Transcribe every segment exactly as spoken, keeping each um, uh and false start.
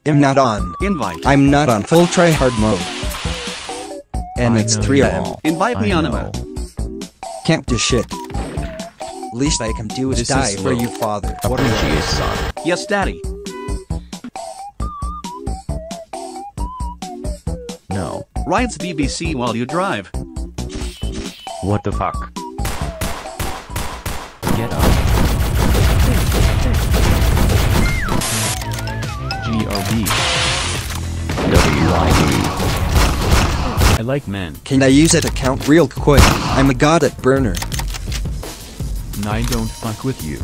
I'm not on. Invite. I'm not on full tryhard mode. And I it's know three you a.m. all. Invite me I on a know. Can't do shit. Least I can do is This die is for low. you, father. Appreciate, son. Yes, Daddy. No. Rides B B C while you drive. What the fuck? Get up. G R B. W I D. I like men. Can I use that account real quick? I'm a god at burner. And I don't fuck with you.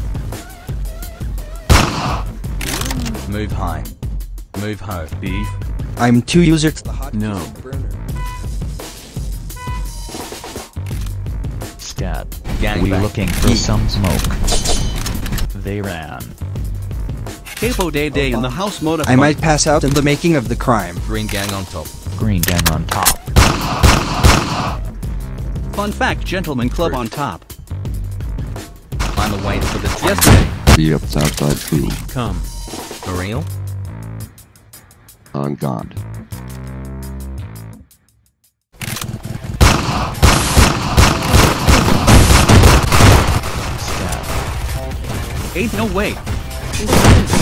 Move high. Move ho. Beef. I'm two user to the hot No. burner. Scat. We Gangbang. looking for some smoke. They ran. Capo Day Day in the house mode. I might pass out in the making of the crime. Green gang on top. Green gang on top. Fun fact, Gentleman Club on top. I'm away for the team. Yesterday. Be up outside food. Come. For real? On God. Scat. Ain't no way.